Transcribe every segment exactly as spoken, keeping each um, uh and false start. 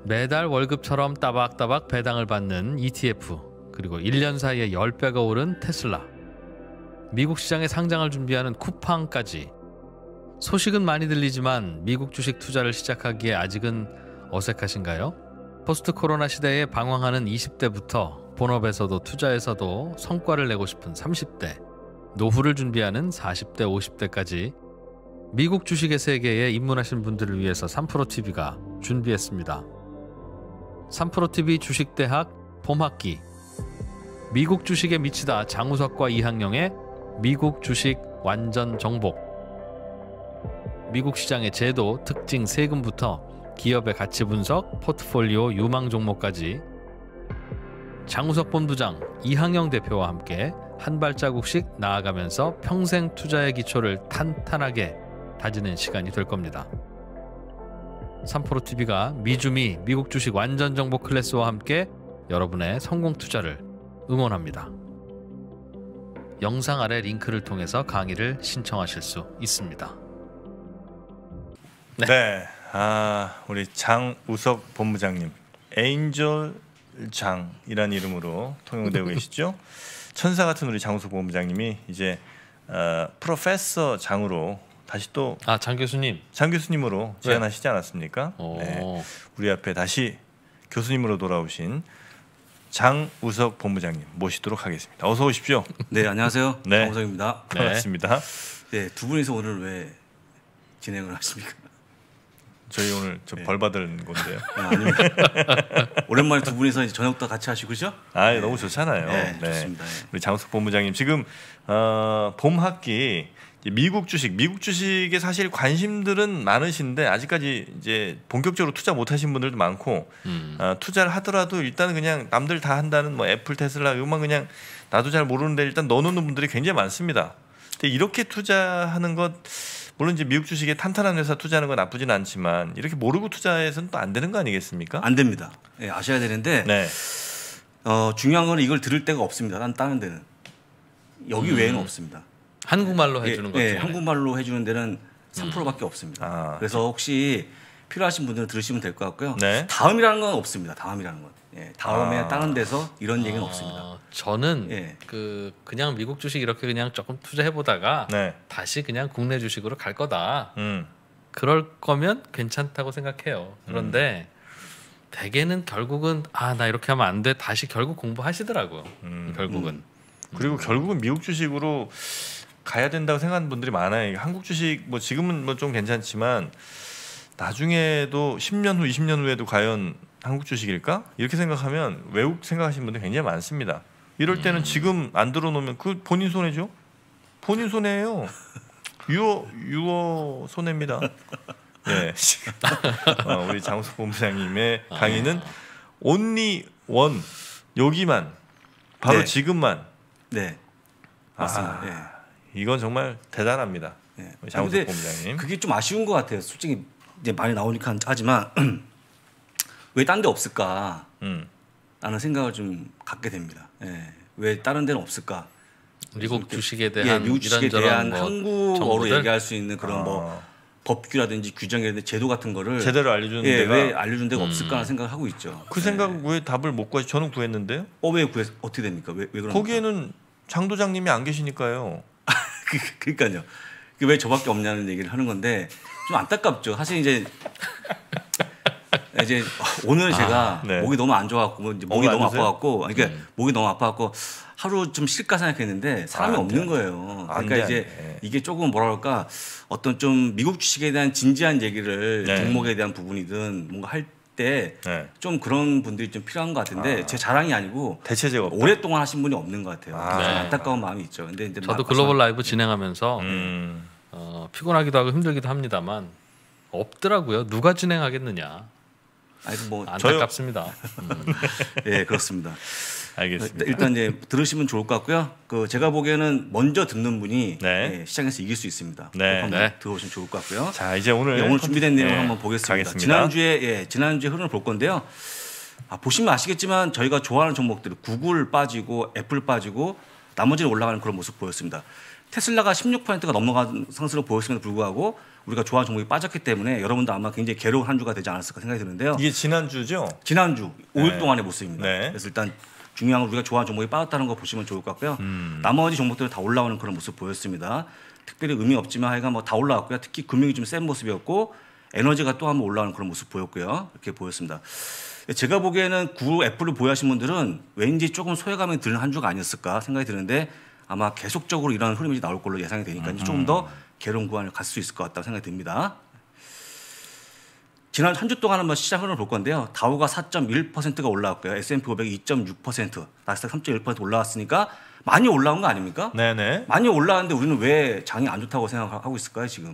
매달 월급처럼 따박따박 배당을 받는 이티에프, 그리고 일 년 사이에 십 배가 오른 테슬라, 미국 시장에 상장을 준비하는 쿠팡까지. 소식은 많이 들리지만 미국 주식 투자를 시작하기에 아직은 어색하신가요? 포스트 코로나 시대에 방황하는 이십 대부터 본업에서도 투자에서도 성과를 내고 싶은 삼십 대, 노후를 준비하는 사십 대, 오십 대까지 미국 주식의 세계에 입문하신 분들을 위해서 삼프로티비가 준비했습니다. 삼프로티비 주식대학 봄학기. 미국 주식에 미치다 장우석과 이항영의 미국 주식 완전 정복. 미국 시장의 제도, 특징, 세금부터 기업의 가치 분석, 포트폴리오 유망 종목까지 장우석 본부장, 이항영 대표와 함께 한 발자국씩 나아가면서 평생 투자의 기초를 탄탄하게 다지는 시간이 될 겁니다. 삼프로티비가 미주미 미국 주식 완전 정보 클래스와 함께 여러분의 성공 투자를 응원합니다. 영상 아래 링크를 통해서 강의를 신청하실 수 있습니다. 네, 네. 아, 우리 장우석 본부장님, 에인절 장이라는 이름으로 통용되고 계시죠? 천사 같은 우리 장우석 본부장님이 이제 어, 프로페서 장으로 다시 또 아, 장 교수님, 장 교수님으로 제안하시지 않았습니까? 네. 우리 앞에 다시 교수님으로 돌아오신 장우석 본부장님 모시도록 하겠습니다. 어서 오십시오. 네, 안녕하세요. 네. 장우석입니다. 네. 반갑습니다. 네, 두 분이서 오늘 왜 진행을 하십니까? 저희 오늘 저 네. 벌 받은 건데요. 아, 아닙니다. 오랜만에 두 분이서 이제 저녁도 같이 하시고 그죠? 아, 네. 너무 좋잖아요. 네, 네. 좋습니다. 네. 우리 장우석 본부장님 지금 어, 봄 학기 미국 주식, 미국 주식에 사실 관심들은 많으신데 아직까지 이제 본격적으로 투자 못하신 분들도 많고 음. 어, 투자를 하더라도 일단은 그냥 남들 다 한다는 뭐 애플, 테슬라 이것만 그냥 나도 잘 모르는데 일단 넣어놓는 분들이 굉장히 많습니다. 근데 이렇게 투자하는 것 물론 이제 미국 주식에 탄탄한 회사 투자하는 건 나쁘진 않지만 이렇게 모르고 투자해서는 또 안 되는 거 아니겠습니까? 안 됩니다. 네, 아셔야 되는데 네. 어, 중요한 건 이걸 들을 데가 없습니다. 난 다른 데는 여기 음. 외에는 없습니다. 한국말로 해주는 예, 것 예, 중에 한국말로 해주는 데는 삼 퍼센트밖에 없습니다. 아. 그래서 혹시 필요하신 분들은 들으시면 될 것 같고요. 네. 다음이라는 건 없습니다. 다음이라는 건. 예, 다음에 아. 다른 데서 이런 얘기는 어, 없습니다. 저는 예. 그 그냥 미국 주식 이렇게 그냥 조금 투자해 보다가 네. 다시 그냥 국내 주식으로 갈 거다. 음. 그럴 거면 괜찮다고 생각해요. 그런데 대개는 결국은 아, 나 이렇게 하면 안 돼. 다시 결국 공부하시더라고요. 음. 결국은. 그리고 결국은 미국 주식으로 가야 된다고 생각하는 분들이 많아요. 한국 주식 뭐 지금은 뭐 좀 괜찮지만 나중에도 십 년 후, 이십 년 후에도 과연 한국 주식일까? 이렇게 생각하면 외국 생각하시는 분들이 굉장히 많습니다. 이럴 때는 음. 지금 안 들어놓으면 그 본인 손해죠. 본인 손해예요. 유어 유어 손해입니다. 네, 어, 우리 장우석 본부장님의 강의는 only one 여기만 바로 네. 지금만. 네, 맞습니다. 아, 네. 이건 정말 대단합니다. 네. 장우석 본부장님. 그게 좀 아쉬운 것 같아요. 솔직히 이제 많이 나오니까 하지만 왜 딴 데 없을까? 음. 라는 생각을 좀 갖게 됩니다. 예. 왜 다른 데는 없을까? 미국 주식에 예, 대한 미국 주식에 대한 뭐 한국어로 정보들? 얘기할 수 있는 그런 아. 뭐 법규라든지 규정이라든지 제도 같은 거를 제대로 알려주는 예, 데가 왜 알려준 데가 음. 없을까 하는 생각을 하고 있죠. 그 생각 왜 답을 못 구하시? 저는 구했는데요. 어, 왜 구했, 어떻게 됩니까? 왜, 왜 그런 거기에는 장도장님이 안 계시니까요. 그러니까요. 왜 저밖에 없냐는 얘기를 하는 건데 좀 안타깝죠. 사실 이제 이제 오늘 제가 아, 네. 목이 너무 안 좋아갖고 뭐 이제 목이 목이 안 너무 좋으세요? 아파갖고 그러니까 음. 목이 너무 아파갖고 하루 좀 쉴까 생각했는데 사람이 아, 안 없는 돼, 거예요. 안 그러니까 돼, 이제 안 돼. 이게 조금 뭐라 그럴까 어떤 좀 미국 주식에 대한 진지한 얘기를 네. 종목에 대한 부분이든 뭔가 할 때 좀 네. 그런 분들이 좀 필요한 것 같은데 아. 제 자랑이 아니고 대체제가 없다. 오랫동안 하신 분이 없는 것 같아요. 아. 좀 네. 안타까운 마음이 있죠. 근데 이제 저도 마- 글로벌 라이브 진행하면서 음. 어, 피곤하기도 하고 힘들기도 합니다만 없더라고요. 누가 진행하겠느냐. 아니 뭐 안타깝습니다. 음. 예, 그렇습니다. 알겠습니다. 일단 이제 들으시면 좋을 것 같고요. 그 제가 보기에는 먼저 듣는 분이 네. 예, 시장에서 이길 수 있습니다. 네. 한번 네. 들어오시면 좋을 것 같고요. 자, 이제 오늘 예, 오늘 준비된 내용 네, 을 한번 보겠습니다. 가겠습니다. 지난주에 예, 지난주에 흐름을 볼 건데요. 아, 보시면 아시겠지만 저희가 좋아하는 종목들 구글 빠지고 애플 빠지고 나머지는 올라가는 그런 모습 보였습니다. 테슬라가 십육 퍼센트가 넘어간 상승을 보였음에도 불구하고 우리가 좋아하는 종목이 빠졌기 때문에 여러분도 아마 굉장히 괴로운 한 주가 되지 않았을까 생각이 드는데요. 이게 지난주죠? 지난주 오 일 네. 동안의 모습입니다. 네. 그래서 일단 중요한 건 우리가 좋아하는 종목이 빠졌다는 거 보시면 좋을 것 같고요. 음. 나머지 종목들은 다 올라오는 그런 모습 보였습니다. 특별히 의미 없지만 하여간 뭐 다 올라왔고요. 특히 금융이 좀 센 모습이었고 에너지가 또 한번 올라오는 그런 모습 보였고요. 이렇게 보였습니다. 제가 보기에는 구 애플을 보유하신 분들은 왠지 조금 소외감이 드는 한 주가 아니었을까 생각이 드는데 아마 계속적으로 이런 흐름이 나올 걸로 예상이 되니까 음. 조금 더 괴로운 구간을 갈 수 있을 것 같다고 생각이 듭니다. 지난 한 주 동안 한번 시장 흐름을 볼 건데요. 다우가 사 점 일 퍼센트가 올라왔고요. 에스 앤 피 오백이 이 점 육 퍼센트, 나스닥 삼 점 일 퍼센트 올라왔으니까 많이 올라온 거 아닙니까? 네네. 많이 올라왔는데 우리는 왜 장이 안 좋다고 생각하고 있을까요 지금?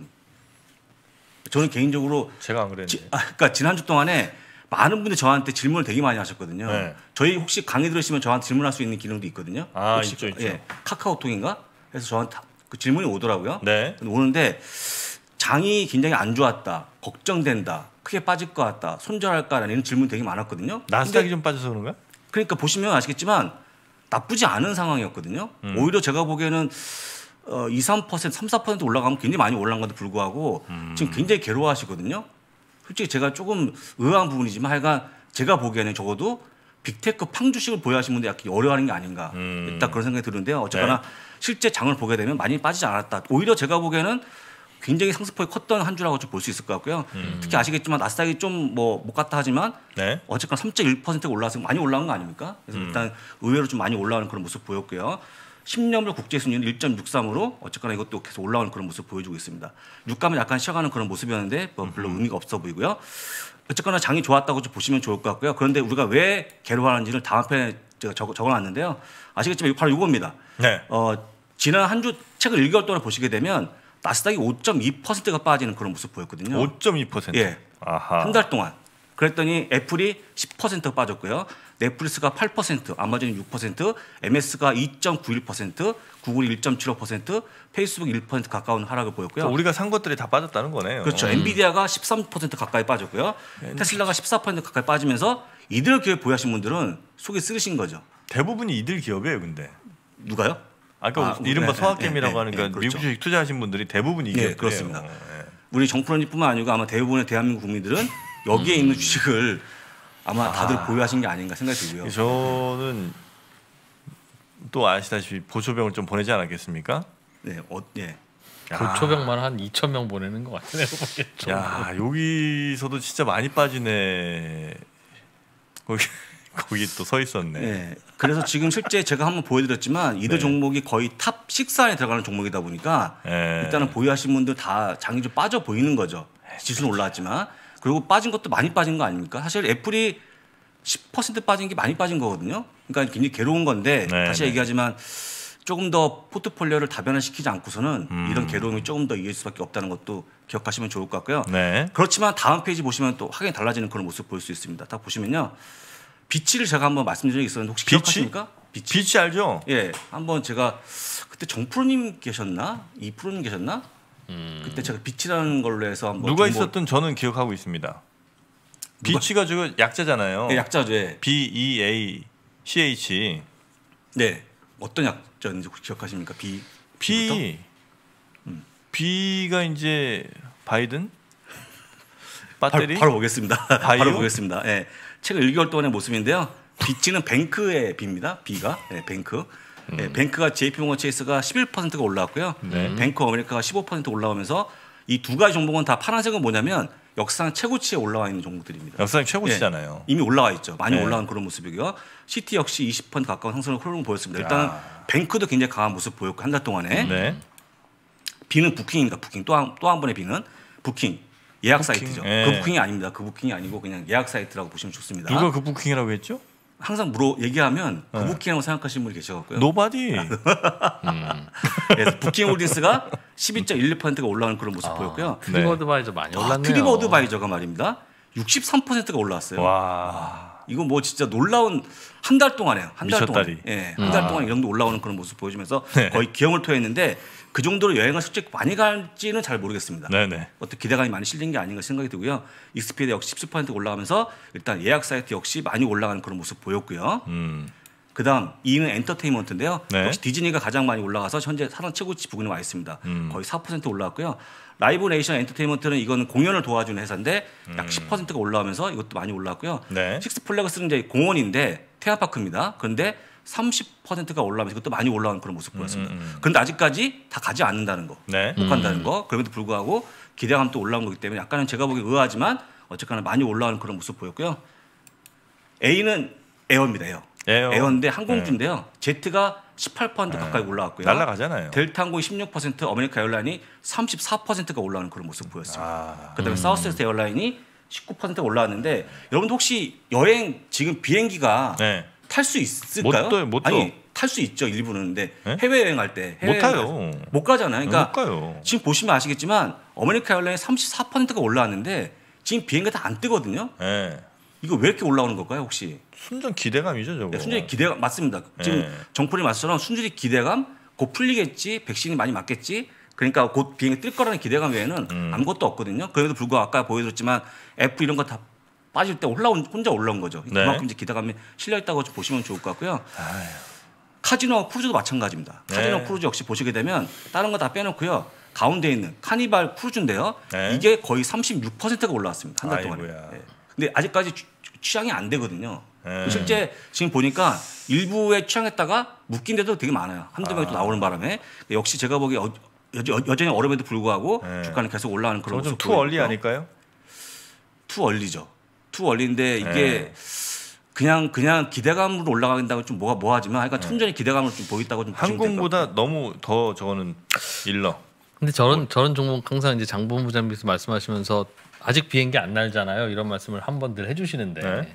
저는 개인적으로 제가 안 그랬는데. 지, 아, 그러니까 지난 주 동안에 많은 분들이 저한테 질문을 되게 많이 하셨거든요. 네. 저희 혹시 강의 들으시면 저한테 질문할 수 있는 기능도 있거든요. 아, 혹시, 있죠, 있죠. 예, 카카오톡인가? 그래서 저한테 그 질문이 오더라고요. 네. 오는데 장이 굉장히 안 좋았다, 걱정된다, 크게 빠질 것 같다, 손절할까라는 질문이 되게 많았거든요. 나스닥이 근데 좀 빠져서 그런가? 그러니까 보시면 아시겠지만 나쁘지 않은 상황이었거든요. 음. 오히려 제가 보기에는 어, 이, 삼 퍼센트, 삼, 사 퍼센트 올라가면 굉장히 많이 올라간 건데 불구하고 음. 지금 굉장히 괴로워하시거든요. 솔직히 제가 조금 의아한 부분이지만 하여간 제가 보기에는 적어도 빅테크 팡 주식을 보유하시는 분들 약간 어려워하는 게 아닌가 음. 딱 그런 생각이 드는데요. 어쨌거나 네. 실제 장을 보게 되면 많이 빠지지 않았다. 오히려 제가 보기에는 굉장히 상승폭이 컸던 한 주라고 좀 볼 수 있을 것 같고요. 음. 특히 아시겠지만 나스닥이 좀 뭐 못 갔다 하지만 네. 어쨌거나 삼 점 일 퍼센트가 올라와서 많이 올라온 거 아닙니까? 그래서 음. 일단 의외로 좀 많이 올라오는 그런 모습 보였고요. 십 년물 국제 순위는 일 점 육삼으로 어쨌거나 이것도 계속 올라오는 그런 모습 보여주고 있습니다. 유가는 약간 쉬어가는 그런 모습이었는데 뭐 별로 의미가 없어 보이고요. 어쨌거나 장이 좋았다고 좀 보시면 좋을 것 같고요. 그런데 우리가 왜 괴로워하는지를 다음 편에 제가 적어, 적어놨는데요. 아시겠지만 바로 이겁니다. 네. 어, 지난 한 주 최근 일 개월 동안 보시게 되면 나스닥이 오 점 이 퍼센트가 빠지는 그런 모습 보였거든요. 오 점 이 퍼센트. 예. 아하. 한 달 동안. 그랬더니 애플이 십 퍼센트 빠졌고요. 넷플릭스가 팔 퍼센트, 아마존이 육 퍼센트, 엠에스가 이 점 구일 퍼센트, 구글이 일 점 칠오 퍼센트, 페이스북 일 퍼센트 가까운 하락을 보였고요. 그러니까 우리가 산 것들이 다 빠졌다는 거네요. 그렇죠. 음. 엔비디아가 십삼 퍼센트 가까이 빠졌고요. 테슬라가 십사 퍼센트 가까이 빠지면서 이들 기업 보유하신 분들은 속이 쓰리신 거죠. 대부분이 이들 기업이에요, 근데. 누가요? 아까 아, 이른바 네, 서학개미라고 네, 하는 네, 그 네, 그렇죠. 미국 주식 투자하신 분들이 대부분 이 네, 기업이에요. 그렇습니다. 네. 우리 정프로님뿐만 아니고 아마 대부분의 대한민국 국민들은 여기에 있는 주식을 아마 다들 아. 보유하신 게 아닌가 생각이 들고요. 저는 또 아시다시피 보초병을 좀 보내지 않았겠습니까? 네, 어, 예. 고초병만 한 이천 명 보내는 것 같아요. 보기엔. 야 여기서도 진짜 많이 빠지네. 거기 거기 또 서 있었네. 네. 그래서 지금 실제 제가 한번 보여드렸지만 이들 네. 종목이 거의 탑 육 안에 들어가는 종목이다 보니까 네. 일단은 보유하신 분들 다 장이 좀 빠져 보이는 거죠. 지수는 올라왔지만 그리고 빠진 것도 많이 빠진 거 아닙니까? 사실 애플이 십 퍼센트 빠진 게 많이 빠진 거거든요. 그러니까 굉장히 괴로운 건데 네, 다시 네. 얘기하지만 조금 더 포트폴리오를 다변화시키지 않고서는 음. 이런 괴로움이 조금 더 이길 수밖에 없다는 것도 기억하시면 좋을 것 같고요. 네. 그렇지만 다음 페이지 보시면 또 확연히 달라지는 그런 모습 볼 수 있습니다. 딱 보시면요. 비치를 제가 한번 말씀드린 적이 있었는데 혹시 비치? 기억하십니까? 비치. 비치 알죠? 예, 한번 제가 그때 정프로님 계셨나? 이프로님 계셨나? 음. 그때 제가 비치라는 걸로 해서 한번 누가 정보- 있었든 저는 기억하고 있습니다. 비치가 저 약자잖아요. 예, 약자죠. 예. B E A C H. 네. 어떤 약자인지 혹시 기억하십니까? 비. B B가 이제 바이든 배터리 바로, 바로 보겠습니다. 바이오? 바로 보겠습니다. 예. 최근 일 개월 동안의 모습인데요. 비치는 뱅크의 B입니다. B가 예, 뱅크. 예, 뱅크가 제이피모건 체이스가 십일 퍼센트가 올라왔고요. 네. 뱅크 아메리카가 십오 퍼센트 올라오면서 이 두 가지 종목은 다 파란색은 뭐냐면 역사상 최고치에 올라와 있는 종목들입니다. 역사상 최고치잖아요. 이미 올라와 있죠. 많이 네. 올라온 그런 모습이고요. 시티 역시 이십 퍼센트 가까운 상승을 흐름을 보였습니다. 일단은 야. 뱅크도 굉장히 강한 모습 보였고 한 달 동안에 네. B는 부킹입니다. 부킹 또 한 또 한 번의 B는 부킹 예약 부킹, 사이트죠. 예. 그 부킹이 아닙니다. 그 부킹이 아니고 그냥 예약 사이트라고 보시면 좋습니다. 누가 그 부킹이라고 했죠? 항상 물어 얘기하면 그 네. 부킹이라고 생각하시는 분이 계셔갖고요. 노바디. 그래서 부킹홀딩스가 십이 점 일이 퍼센트가 올라오는 그런 모습 보였고요. 트리버드바이저 많이 아, 올랐네요. 트리버드바이저가 말입니다. 육십삼 퍼센트가 올라왔어요. 와. 이거 뭐 진짜 놀라운 한 달 동안에요. 한 달 동안. 미쳤다리. 예, 한 달 아. 동안 이 정도 올라오는 그런 모습 보여주면서 네. 거의 기형을 토했는데 그 정도로 여행을 실제 많이 갈지는 잘 모르겠습니다. 네네. 어떤 기대감이 많이 실린 게 아닌가 생각이 들고요. 익스피디아 역시 십칠 퍼센트 올라가면서 일단 예약 사이트 역시 많이 올라가는 그런 모습 보였고요. 음. 그다음 이 위는 엔터테인먼트인데요. 네. 역시 디즈니가 가장 많이 올라가서 현재 사상 최고치 부근에 와 있습니다. 음. 거의 사 퍼센트 올라왔고요. 라이브 네이션 엔터테인먼트는 이거는 공연을 도와주는 회사인데 약 음. 십 퍼센트가 올라오면서 이것도 많이 올라왔고요. 네. 식스 플래그스는 이제 공원인데 테마파크입니다. 그런데 삼십 퍼센트가 올라오면서 이것도 많이 올라오는 그런 모습 보였습니다. 음, 음, 음. 그런데 아직까지 다 가지 않는다는 거, 네. 못 간다는 거. 그럼에도 불구하고 기대감 또 올라온 거기 때문에 약간은 제가 보기에 의아하지만 어쨌거나 많이 올라오는 그런 모습 보였고요. A는 에어입니다. 에어. 에어. 에어인데 항공주인데요. 제트가 십팔 퍼센트 가까이 올라왔고요. 날라가잖아요. 델타항공이 십육 퍼센트, 어메리카 에어라인이 삼십사 퍼센트가 올라오는 그런 모습 보였습니다. 아. 그다음에 사우스웨스트 에어라인이 십구 퍼센트가 올라왔는데 여러분도 혹시 여행 지금 비행기가 네. 탈 수 있을까요? 못 떠요, 못 떠. 아니 탈 수 있죠 일부는. 근데 네? 해외 여행할 때 해외 못 타요. 못 가잖아요. 그러니까 못 가요. 지금 보시면 아시겠지만 어메리카 에어라인 삼십사 퍼센트가 올라왔는데 지금 비행기가 다 안 뜨거든요. 네. 이거 왜 이렇게 올라오는 걸까요 혹시? 순전 기대감이죠, 저거. 네, 순전히 기대감 맞습니다. 지금 네. 정풀이 말씀처럼 순전히 기대감, 곧 풀리겠지, 백신이 많이 맞겠지. 그러니까 곧 비행기 뜰 거라는 기대감 외에는 음. 아무것도 없거든요. 그래도 불구하고 아까 보여드렸지만 F 이런 거 다 빠질 때 올라온 혼자 올라온 거죠. 네. 그만큼 이제 기대감이 실려 있다고 좀 보시면 좋을 것 같고요. 아유. 카지노 크루즈도 마찬가지입니다. 카지노 네. 크루즈 역시 보시게 되면 다른 거 다 빼놓고요. 가운데 있는 카니발 크루즈인데요. 네. 이게 거의 삼십육 퍼센트가 올라왔습니다. 한 달 동안에. 아이고야. 네. 근데 아직까지 취- 취향이 안 되거든요. 네. 실제 지금 보니까 일부에 취향했다가 묶인 데도 되게 많아요. 한두 명이 아. 또 나오는 바람에 역시 제가 보기에 어, 여, 여전히 어려움에도 불구하고 네. 주가는 계속 올라가는 그런 저건 모습 좀투 얼리 보이고요. 아닐까요? 투 얼리죠. 투 얼리인데 이게 네. 그냥 그냥 기대감으로 올라간다고 좀 뭐가 뭐하지만 하여간 순전히 기대감을 좀 보였다고 좀 보시면 될것 같아요. 한국보다 너무 더 저거는 일러. 근데 저런 저런 종목 항상 이제 장보험 부장님께서 말씀하시면서 아직 비행기 안 날잖아요. 이런 말씀을 한 번 늘 해주시는데 네.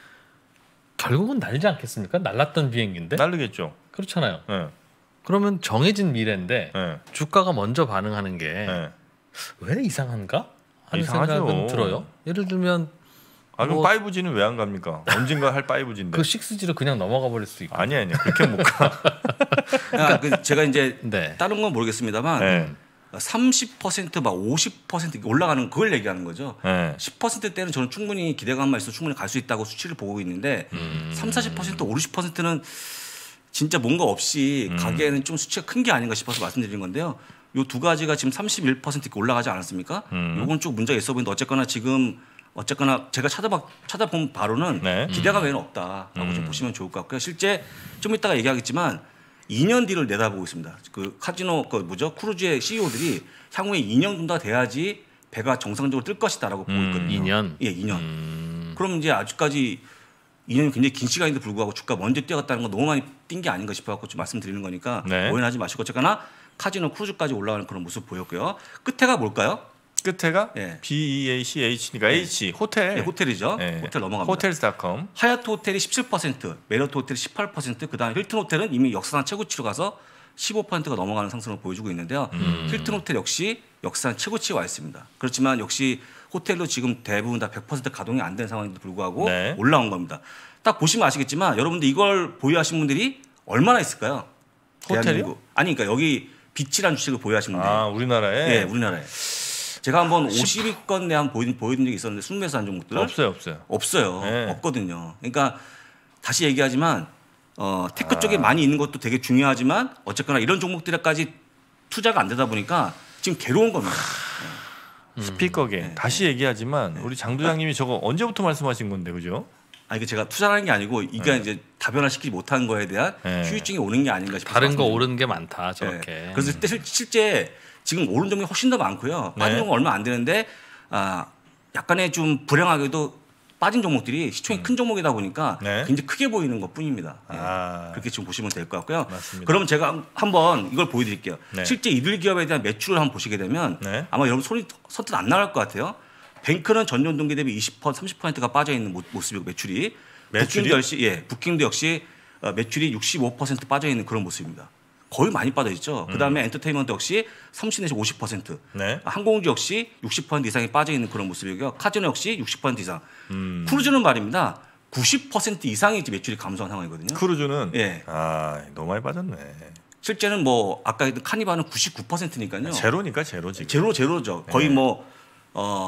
결국은 날지 않겠습니까? 날랐던 비행기인데 날르겠죠. 그렇잖아요. 네. 그러면 정해진 미래인데 네. 주가가 먼저 반응하는 게 왜 네. 이상한가 하는 이상하죠. 생각은 들어요. 예를 들면 아 그럼 뭐- 파이브지는 왜 안 갑니까? 언젠가 할 파이브지인데. 그 식스지로 그냥 넘어가 버릴 수 있고. 아니 아니요. 그렇게 못 가. 그러니까 그 제가 이제 네. 다른 건 모르겠습니다만 네. 삼십 퍼센트 막 오십 퍼센트 올라가는 그걸 얘기하는 거죠. 네. 십 퍼센트 때는 저는 충분히 기대감만 있어 충분히 갈 수 있다고 수치를 보고 있는데 음. 삼, 사십 퍼센트, 오십 퍼센트는 진짜 뭔가 없이 음. 가기에는 좀 수치가 큰 게 아닌가 싶어서 말씀드린 건데요. 요 두 가지가 지금 삼십일 퍼센트 이렇게 올라가지 않았습니까? 음. 요건 좀 문제가 있어 보이는데 어쨌거나 지금 어쨌거나 제가 찾아봐 찾아본 바로는 네. 기대감 외에는 없다라고 좀 음. 보시면 좋을 것 같고요. 실제 좀 이따가 얘기하겠지만 이 년 뒤를 내다보고 있습니다. 그 카지노 그 뭐죠 크루즈의 씨이오들이 향후에 이 년 정도 돼야지 배가 정상적으로 뜰 것이다라고 보고 음. 있거든요. 이 년? 예, 이 년. 음. 그럼 이제 아직까지 이 년이 굉장히 긴 시간인데 불구하고 주가 먼저 뛰어갔다는 건 너무 많이 뛴 게 아닌가 싶어갖고 좀 말씀드리는 거니까 네. 오해하지 마시고 어쨌거나 카지노 크루즈까지 올라가는 그런 모습 보였고요. 끝에가 뭘까요? 끝에가 예. B E A C H니까 네. H 호텔. 네, 호텔이죠. 예. 호텔 넘어갑니다. 호텔스닷컴. 하얏트 호텔이 십칠 퍼센트, 메리어트 호텔이 십팔 퍼센트, 그다음에 힐튼 호텔은 이미 역사상 최고치로 가서 십오 퍼센트가 넘어가는 상승을 보여주고 있는데요. 음. 힐튼 호텔 역시 역사상 최고치에 와 있습니다. 그렇지만 역시 호텔도 지금 대부분 다 백 퍼센트 가동이 안 된 상황인데도 불구하고 네. 올라온 겁니다. 딱 보시면 아시겠지만 여러분들 이걸 보유하신 분들이 얼마나 있을까요? 호텔이요? 대한민국. 아니 그러니까 여기 비치란 주식을 보유하신 분들. 아 우리나라에 예, 우리나라에. 제가 한번 오십 위권 내에 한번 보여드린, 보여드린 적이 있었는데 순매수 한 종목들 없어요 없어요. 없어요. 네. 없거든요. 그러니까 다시 얘기하지만 어, 테크 아. 쪽에 많이 있는 것도 되게 중요하지만 어쨌거나 이런 종목들까지 투자가 안 되다 보니까 지금 괴로운 겁니다. 스피커게 네. 다시 얘기하지만 우리 장 부장님이 저거 언제부터 말씀하신 건데 그죠? 아 이게 제가 투자하는 게 아니고 이게 네. 이제 다변화시키지 못한 거에 대한 네. 후유증이 오는 게 아닌가 싶어서 다른 거 말씀드립니다. 오른 게 많다 저렇게. 네. 그래서 실제, 실- 실제 지금 오른 종목이 훨씬 더 많고요. 빠진 네. 종목 얼마 안 되는데 아, 약간의 좀 불행하게도 빠진 종목들이 시총이 큰 종목이다 보니까 네. 굉장히 크게 보이는 것 뿐입니다. 예. 아. 그렇게 좀 보시면 될 것 같고요. 맞습니다. 그럼 제가 한- 한번 이걸 보여드릴게요. 네. 실제 이들 기업에 대한 매출을 한번 보시게 되면 네. 아마 여러분 손이 선뜻 안 나갈 것 같아요. 뱅크는 전년 동기 대비 이십 퍼센트, 삼십 퍼센트가 빠져 있는 모- 모습이고 매출이 매출이요? 부킹도 역시 예, 부킹도 역시 어, 매출이 육십오 퍼센트 빠져 있는 그런 모습입니다. 거의 많이 빠져 있죠. 그다음에 엔터테인먼트 역시 삼십 내지 오십 퍼센트. 네. 항공주 역시 육십 퍼센트 이상이 빠져 있는 그런 모습이고요. 카지노 역시 육십 퍼센트 이상. 음. 크루즈는 말입니다. 구십 퍼센트 이상이 이제 매출이 감소한 상황이거든요. 크루즈는 예. 아 너무 많이 빠졌네. 실제는 뭐 아까 했던 카니발은 구십구 퍼센트니까요. 제로니까 제로 지금. 제로 제로죠. 거의 네. 뭐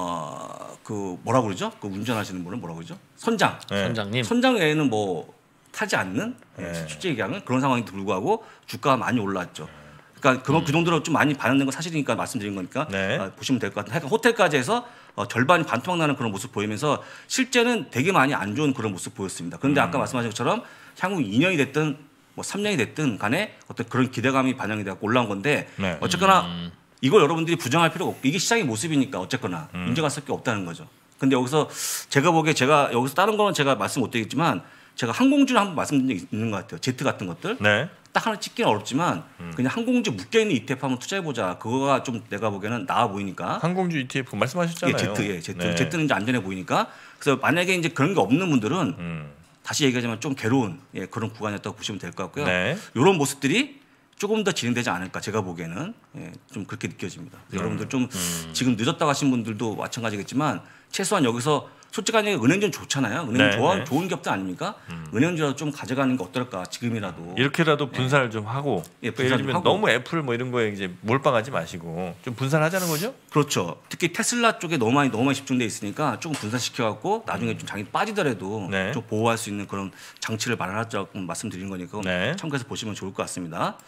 어 그 뭐라 그러죠? 그 운전하시는 분은 뭐라 그러죠? 선장. 네. 선장님. 선장 외에는 뭐 타지 않는 네. 실제 얘기하는 그런 상황에도 불구하고 주가가 많이 올랐죠. 그러니까 그런 음. 그 정도로 좀 많이 반영된 건 사실이니까 말씀드린 거니까 네. 어, 보시면 될 것 같아요. 하여간 호텔까지 해서 어, 절반이 반토막 나는 그런 모습 보이면서 실제는 되게 많이 안 좋은 그런 모습 보였습니다. 그런데 음. 아까 말씀하신 것처럼 향후 이 년이 됐든 뭐 삼 년이 됐든 간에 어떤 그런 기대감이 반영이 되고 올라온 건데 네. 어쨌거나 음. 이걸 여러분들이 부정할 필요가 없고 이게 시장의 모습이니까 어쨌거나 음. 인정할 수밖에 없다는 거죠. 근데 여기서 제가 보기에 제가 여기서 다른 거는 제가 말씀 못 드리겠지만 제가 항공주를 한번 말씀드린 적이 있는 것 같아요. 제트 같은 것들. 네. 딱 하나 찍기는 어렵지만 음. 그냥 항공주 묶여있는 이티에프 한번 투자해보자. 그거가 좀 내가 보기에는 나아 보이니까. 항공주 이티에프 말씀하셨잖아요. 예, 제트, 예, 제트. 네. 제트는 이제 안전해 보이니까. 그래서 만약에 이제 그런 게 없는 분들은 음. 다시 얘기하자면 좀 괴로운 예, 그런 구간이었다고 보시면 될 것 같고요. 네. 이런 모습들이 조금 더 진행되지 않을까 제가 보기에는 예, 좀 그렇게 느껴집니다. 음. 여러분들 좀 음. 지금 늦었다고 하신 분들도 마찬가지겠지만 최소한 여기서 솔직한 얘기 은행전 좋잖아요. 은행 네, 좋아, 네. 좋은 기업들 아닙니까? 음. 은행주라도 좀 가져가는 게 어떨까 지금이라도. 이렇게라도 분산을 네. 좀 하고. 예, 분산 좀 하고. 너무 애플 뭐 이런 거에 이제 몰빵하지 마시고 좀 분산하자는 거죠? 그렇죠. 특히 테슬라 쪽에 너무 많이 너무 많이 집중돼 있으니까 조금 분산시켜갖고 나중에 음. 좀 장이 빠지더라도 네. 좀 보호할 수 있는 그런 장치를 마련하자고 말씀드린 거니까 네. 참고해서 보시면 좋을 것 같습니다.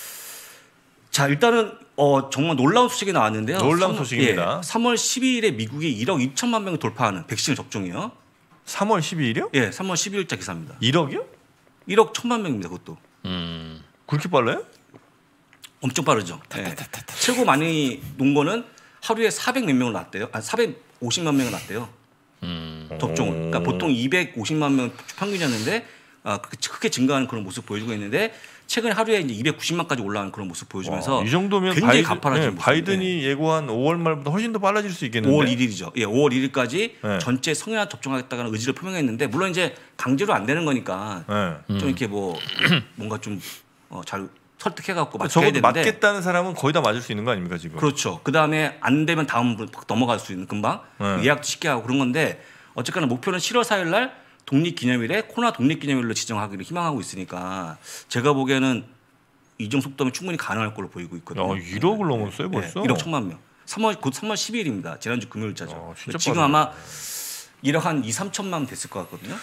자 일단은 어, 정말 놀라운 소식이 나왔는데요. 놀라운 소식입니다. 예, 삼월 십이일에 미국이 일억 이천만 명을 돌파하는 백신을 접종이요. 삼월 십이일이요? 예, 삼월 십이일자 기사입니다. 일억이요? 일억 천만 명입니다. 그것도. 음, 그렇게 빨라요? 엄청 빠르죠. 예. 최고 많이 논 거는 하루에 사백 몇 명을 났대요. 아, 사백오십만 명을 났대요. 음. 접종을. 그러니까 보통 이백오십만 명 평균이었는데 아, 크게 증가하는 그런 모습 보여주고 있는데 최근에 하루에 이제 이백구십만까지 올라가는 그런 모습 보여주면서 와, 이 정도면 굉장히 바이든, 가파라진 네, 바이든이 네. 예고한 오월 말보다 훨씬 더 빨라질 수 있겠는데. 오월 일일이죠. 예, 오월 일일까지 네. 전체 성인한 접종하겠다는 의지를 표명했는데 물론 이제 강제로 안 되는 거니까 네. 좀 이렇게 뭐 뭔가 좀 잘 어, 설득해갖고 맞게 해야 되는데. 맞겠다는 사람은 거의 다 맞을 수 있는 거 아닙니까 지금? 그렇죠. 그 다음에 안 되면 다음 넘어갈 수 있는 금방 네. 예약도 쉽게 하고 그런 건데 어쨌거나 목표는 칠월 사일 날 독립기념일에 코로나 독립기념일로 지정하기를 희망하고 있으니까 제가 보기에는 이정 속도면 충분히 가능할 걸로 보이고 있거든요. 야, 일억을 네. 넘었어요 벌써? 네. 일억 천만 명. 삼월 곧 삼월 십이일입니다. 지난주 금요일자죠. 어, 지금 빠르네. 아마 일억 한 이삼천만 됐을 것 같거든요.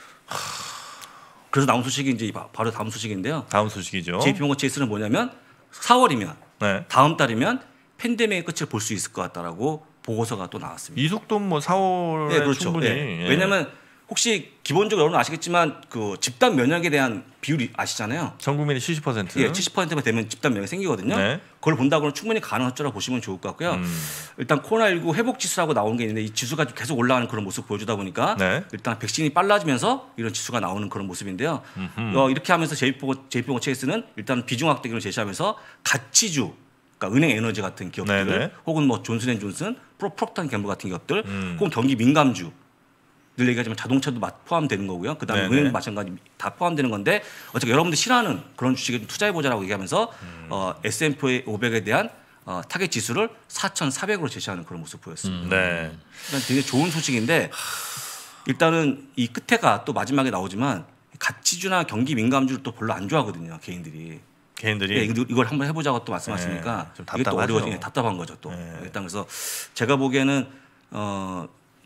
그래서 나온 소식이 이제 바로 다음 소식인데요. 다음 소식이죠. 제이피모건 체이스는 뭐냐면 사월이면 네. 다음 달이면 팬데믹의 끝을 볼 수 있을 것 같다라고 보고서가 또 나왔습니다. 이 속도는 뭐 사월에 네, 그렇죠. 충분히. 네. 예. 왜냐하면 혹시 기본적으로 여러분 아시겠지만 그 집단 면역에 대한 비율이 아시잖아요. 전 국민이 칠십 퍼센트. 예, 칠십 퍼센트만 되면 집단 면역이 생기거든요. 네. 그걸 본다고는 충분히 가능할 줄 보시면 좋을 것 같고요. 음. 일단 코로나십구 회복 지수라고 나오는 게 있는데 이 지수가 계속 올라가는 그런 모습 보여주다 보니까 네. 일단 백신이 빨라지면서 이런 지수가 나오는 그런 모습인데요. 어, 이렇게 하면서 제이피모건 체이스는 일단 비중 확대기를 제시하면서 가치주 그러니까 은행 에너지 같은 기업들 네네. 혹은 뭐 존슨앤존슨, 프록터 앤 갬블 같은 기업들 음. 혹은 경기 민감주 늘 얘기하지만 자동차도 포함되는 거고요. 그다음에 은행도 마찬가지 다 포함되는 건데 어차피 여러분들 싫어하는 그런 주식에 좀 투자해보자라고 얘기하면서 음. 어, 에스 앤 피 오백에 대한 어, 타겟 지수를 사천사백으로 제시하는 그런 모습 보였습니다. 음. 네. 일단 되게 좋은 소식인데 일단은 이 끝에가 또 마지막에 나오지만 가치주나 경기 민감주를 또 별로 안 좋아하거든요. 개인들이. 개인들이 네, 이걸 한번 해보자고 또 말씀하시니까 네, 이게 또 어려워지네. 답답한 거죠 또. 네. 일단 그래서 제가 보기에는 어,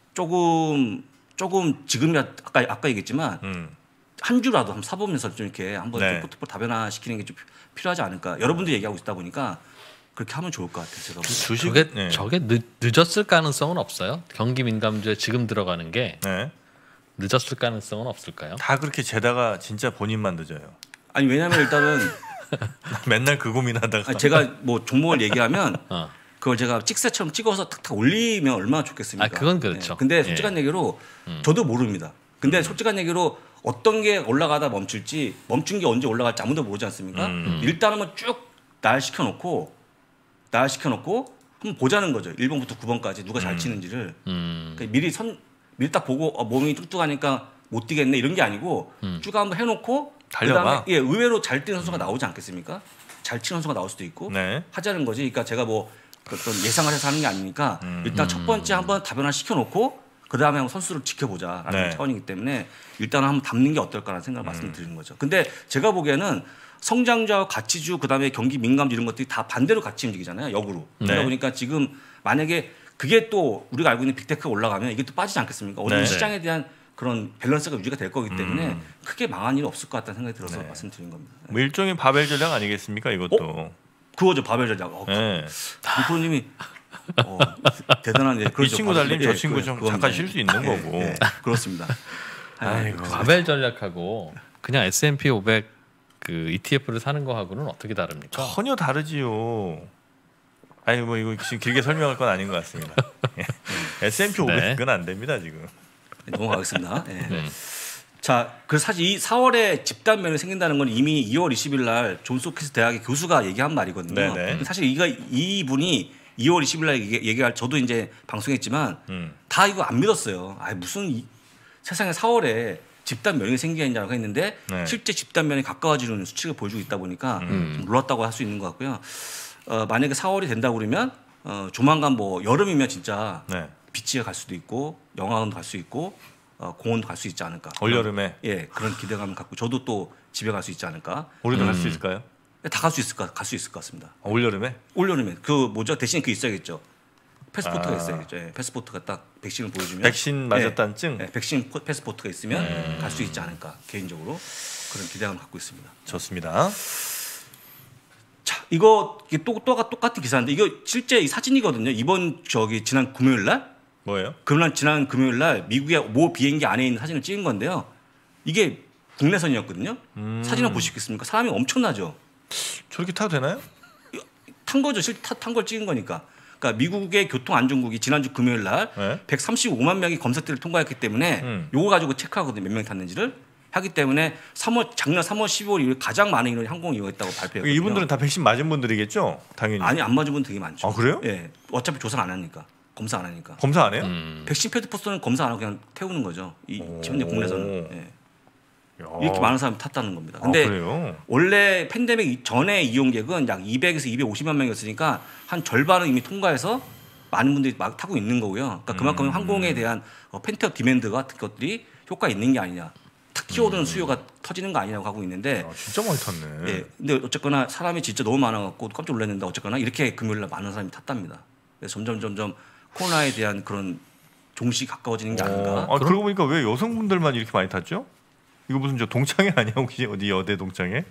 조금 조금 지금 아까 아까 얘기했지만 음. 한 주라도 한번 사보면서 좀 이렇게 한번 네. 포트폴 다변화시키는 게 좀 필요하지 않을까. 여러분들이 얘기하고 있다 보니까 그렇게 하면 좋을 것 같아요. 제가 주식 저게 네. 저게 늦, 늦었을 가능성은 없어요. 경기 민감주에 지금 들어가는 게 네. 늦었을 가능성은 없을까요? 다 그렇게 재다가 진짜 본인만 늦어요. 아니 왜냐하면 일단은 맨날 그 고민하다가 아니, 제가 뭐 종목을 얘기하면. 어. 그걸 제가 찍새처럼 찍어서 탁탁 올리면 얼마나 좋겠습니까? 아, 그건 그렇죠. 네. 근데 솔직한 예. 얘기로 음. 저도 모릅니다. 근데 음. 솔직한 얘기로 어떤 게 올라가다 멈출지 멈춘 게 언제 올라갈지 아무도 모르지 않습니까? 음. 일단은 뭐 쭉 나열시켜 놓고 나열시켜 놓고 한번 보자는 거죠. 일 번부터 구 번까지 누가 잘 음. 치는지를 음. 그러니까 미리 선 미리 딱 보고 어, 몸이 뚱뚱하니까 못 뛰겠네 이런 게 아니고 음. 쭉 한번 해놓고 달려봐. 그다음에 예, 의외로 잘 뛰는 선수가 나오지 않겠습니까? 잘 치는 선수가 나올 수도 있고 네. 하자는 거지. 그러니까 제가 뭐 어떤 예상을 해서 하는 게 아니니까 음. 일단 첫 번째 한번 다변화 시켜놓고 그 다음에 한번 선수를 지켜보자라는 네. 차원이기 때문에 일단은 한번 담는 게 어떨까라는 생각을 음. 말씀드리는 거죠. 근데 제가 보기에는 성장주와 가치주 그다음에 경기 민감주 이런 것들이 다 반대로 같이 움직이잖아요. 역으로. 네. 그러다 보니까 지금 만약에 그게 또 우리가 알고 있는 빅테크가 올라가면 이게 또 빠지지 않겠습니까? 어느 네. 시장에 대한 그런 밸런스가 유지가 될 거기 때문에 음. 크게 망한 일은 없을 것 같다는 생각이 들어서 네. 말씀드린 겁니다. 뭐 일종의 바벨 전략 아니겠습니까 이것도. 어? 그거죠 바벨 전략. 어, 네. 김프로님이 어, 대단한 예, 이 그렇죠. 친구 바벨, 달리면 예, 저 친구 그- 좀 그겁니다. 잠깐 쉴 수 있는 예, 거고. 예, 그렇습니다. 아이고. 바벨 전략하고 그냥 에스 앤 피 오백 그 이티에프를 사는 거하고는 어떻게 다릅니까? 전혀 다르지요. 아니 뭐 이거 지금 길게 설명할 건 아닌 것 같습니다. 에스 앤 피 오백은 안 됩니다 지금. 네, 넘어가겠습니다. 예. 네. 자, 그 사실 이 사월에 집단 면허 생긴다는 건 이미 이월 이십일 날 존스 홉킨스 대학의 교수가 얘기한 말이거든요. 네네. 사실 이가 이분이 이월 이십일 날 얘기, 얘기할 저도 이제 방송했지만 음. 다 이거 안 믿었어요. 아 무슨 이, 세상에 사월에 집단 면역이 생기냐고 했는데 네. 실제 집단 면역이 가까워지는 수치가 보여주고 있다 보니까 음. 좀 놀랐다고 할 수 있는 것 같고요. 어, 만약에 사월이 된다고 그러면 어, 조만간 뭐 여름이면 진짜 네. 비치에 갈 수도 있고 영화관도 갈 수 있고 어, 공원도 갈 수 있지 않을까. 올 여름에 예 그런 기대감을 갖고 저도 또 집에 갈 수 있지 않을까. 우리도 갈 수 있을까요? 다 갈 수 있을 것 갈 수 있을 것 같습니다. 아, 올 여름에? 올 여름에 그 뭐죠 대신 그 있어야겠죠. 패스포트가 아. 있어야겠죠. 예, 패스포트가 딱 백신을 보여주면 백신 맞았다는 증? 예, 예, 백신 포- 패스포트가 있으면 갈 수 있지 않을까 개인적으로 그런 기대감을 갖고 있습니다. 좋습니다. 자 이거 이게 또, 또 똑같은 기사인데 이거 실제 이 사진이거든요. 이번 저기 지난 금요일 날 뭐예요? 금요일 지난 금요일 날 미국의 모 비행기 안에 있는 사진을 찍은 건데요. 이게 국내선이었거든요. 음. 사진을 보시겠습니까? 사람이 엄청나죠. 저렇게 타도 되나요? 탄 거죠. 탄 걸 찍은 거니까. 그러니까 미국의 교통안전국이 지난주 금요일 날 네. 백삼십오만 명이 검색대를 통과했기 때문에 음. 요거 가지고 체크하거든요. 몇 명이 탔는지를 하기 때문에 삼월 작년 삼월 십이월 이후에 가장 많은 인원이 항공을 이용했다고 발표했거든요. 이분들은 다 백신 맞은 분들이겠죠? 당연히. 아니 안 맞은 분 되게 많죠. 아, 그래요? 예. 어차피 조사를 안 하니까. 검사 안 하니까. 검사 안 해요? 음. 백신 패스포트는 검사 안 하고 그냥 태우는 거죠. 이 오. 현재 국내에서는. 예. 야. 이렇게 많은 사람이 탔다는 겁니다. 아, 근데 그래요? 원래 팬데믹 전에 이용객은 약 이백에서 이백오십만 명이었으니까 한 절반은 이미 통과해서 많은 분들이 막 타고 있는 거고요. 그러니까 그만큼 음. 항공에 대한 어, 펜트업 디맨드 같은 것들이 효과 있는 게 아니냐. 탁 튀어오르는 수요가 터지는 거 아니냐고 하고 있는데 아, 진짜 많이 탔네. 예. 근데 어쨌거나 사람이 진짜 너무 많아갖고 깜짝 놀랐는데 어쨌거나 이렇게 금요일날 많은 사람이 탔답니다. 그래서 점점 점점 코로나에 대한 그런 종식이 가까워지는 게 아닌가. 어, 아, 그러고 보니까 왜 여성분들만 이렇게 많이 탔죠? 이거 무슨 저 동창회 아니야 혹시 어디 여대 동창회?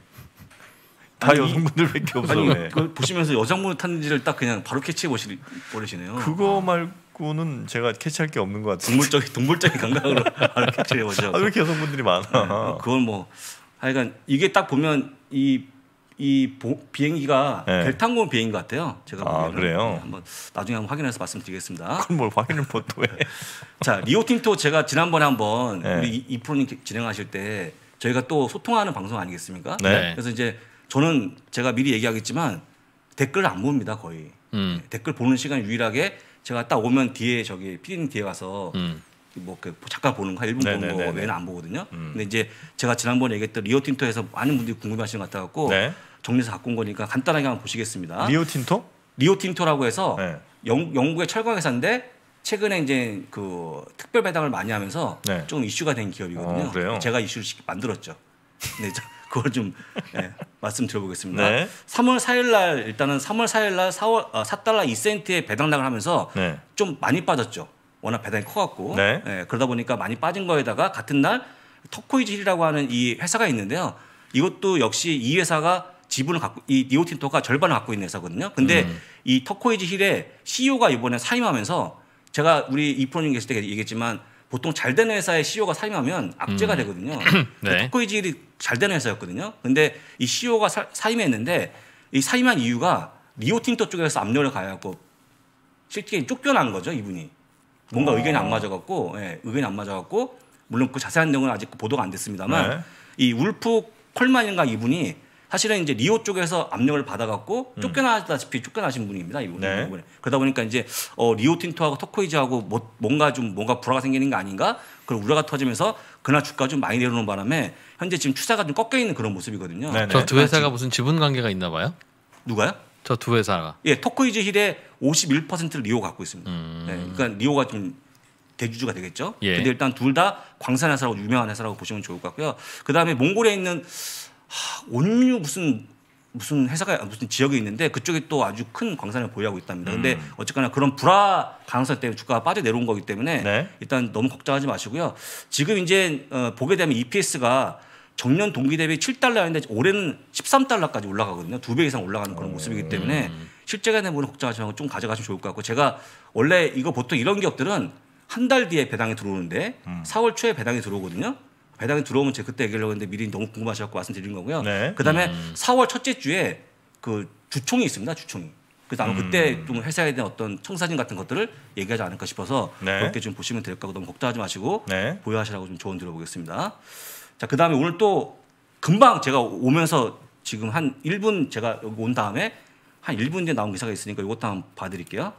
다 아니, 여성분들밖에 없어. 아니 왜? 그걸 보시면서 여성분이 탔는지를 딱 그냥 바로 캐치해 보시, 버리시네요. 그거 말고는 제가 캐치할 게 없는 것 같아요. 동물적인 동물적인 감각으로 바로 캐치해 보죠. 아, 왜 이렇게 여성분들이 많아? 그건 뭐 하여간 이게 딱 보면 이 이 비행기가 네. 벨탄공 비행기 같아요. 제가 아, 보기에는. 그래요? 네, 한번 나중에 한번 확인해서 말씀드리겠습니다. 그건 뭘 확인을 못해. 자 리오틴토 제가 지난번에 한번 네. 우리 이- 이 프로님 진행하실 때 저희가 또 소통하는 방송 아니겠습니까? 네. 그래서 이제 저는 제가 미리 얘기하겠지만 댓글을 안 봅니다 거의. 음. 네, 댓글 보는 시간 유일하게 제가 딱 오면 뒤에 저기 피디님 뒤에 가서 음. 뭐그 잠깐 보는 거 일 분 보는 거 네네네네. 외에는 안 보거든요. 음. 근데 이제 제가 지난번에 얘기했던 리오틴토에서 많은 분들이 궁금해하시는 것 같아갖고 네. 정리해서 갖고 온 거니까 간단하게 한번 보시겠습니다. 리오 틴토? 리오틴토라고 해서 네. 영, 영국의 철강 회사인데 최근에 이제 그 특별 배당을 많이 하면서 네. 좀 이슈가 된 기업이거든요. 어, 그래요? 제가 이슈를 시- 만들었죠. 네, 저- 그걸 좀 네, 말씀드려보겠습니다. 네. 삼월 사일 날 일단은 삼월 사일 날 사월 아, 사 달러 이 센트의 배당락을 하면서 네. 좀 많이 빠졌죠. 워낙 배당이 커갖고 네. 예, 그러다 보니까 많이 빠진 거에다가 같은 날 터코이즈 힐이라고 하는 이 회사가 있는데요. 이것도 역시 이 회사가 지분을 갖고 이 리오틴토가 절반을 갖고 있는 회사거든요. 근데 음. 이 터코이즈 힐의 씨이오가 이번에 사임하면서 제가 우리 이 프로님 계실 때 얘기했지만 보통 잘 되는 회사의 씨이오가 사임하면 악재가 되거든요. 네. 터코이즈 힐이 잘 되는 회사였거든요. 근데 이 씨이오가 사, 사임했는데 이 사임한 이유가 리오틴토 쪽에서 압력을 가해갖고 실제 쫓겨난 거죠 이분이. 뭔가 어. 의견이 안 맞아갖고 예, 의견이 안 맞아갖고 물론 그 자세한 내용은 아직 보도가 안 됐습니다만 네. 이 울프 콜만인가 이분이 사실은 이제 리오 쪽에서 압력을 받아갖고 쫓겨나다시피 쫓겨나신 분입니다 이분. 네. 그러다 보니까 이제 어, 리오 틴토하고 터코이즈하고 뭐, 뭔가 좀 뭔가 불화가 생기는 게 아닌가 그런 우려가 터지면서 그날 주가 좀 많이 내려오는 바람에 현재 지금 추세가 좀 꺾여 있는 그런 모습이거든요. 네, 네. 저 두 회사가 무슨 지분 관계가 있나 봐요? 누가요? 저 두 회사가. 예, 터코이즈 힐의 오십일 퍼센트를 리오가 갖고 있습니다. 음. 예, 그러니까 리오가 좀 대주주가 되겠죠. 예. 근데 일단 둘 다 광산 회사라고 유명한 회사라고 보시면 좋을 것 같고요. 그다음에 몽골에 있는 하, 온유 무슨 무슨 회사가 무슨 지역에 있는데 그쪽이 또 아주 큰 광산을 보유하고 있답니다. 근데 음. 어쨌거나 그런 불화 가능성 때문에 주가가 빠져 내려온 거기 때문에 네. 일단 너무 걱정하지 마시고요. 지금 이제 어, 보게 되면 이피에스가 정년 동기 대비 칠 달러인데 올해는 십삼 달러까지 올라가거든요. 두 배 이상 올라가는 그런 모습이기 때문에 음. 실제가 되는 부분 걱정하지 말고 좀 가져가시면 좋을 것 같고 제가 원래 이거 보통 이런 기업들은 한 달 뒤에 배당이 들어오는데 음. 사월 초에 배당이 들어오거든요. 배당이 들어오면 제가 그때 얘기하려고 했는데 미리 너무 궁금하셔서 말씀드린 거고요. 네. 그다음에 음. 사월 첫째 주에 그 주총이 있습니다. 주총이. 그래서 아마 음. 그때 좀 회사에 대한 어떤 청사진 같은 것들을 얘기하지 않을까 싶어서 네. 그렇게 좀 보시면 될 거고 너무 걱정하지 마시고 네. 보유하시라고 좀 조언 드려보겠습니다. 자, 그다음에 오늘 또 금방 제가 오면서 지금 한 일 분 제가 여기 온 다음에 한 일 분 뒤에 나온 기사가 있으니까 이것도 한번 봐드릴게요.